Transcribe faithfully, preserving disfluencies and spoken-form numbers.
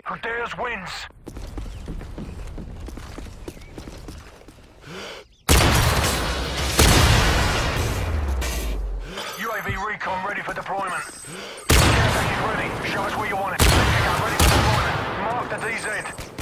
Who dares wins. U A V recon ready for deployment. Care package ready. Show us where you want it. Ready for deployment. Mark the D Z.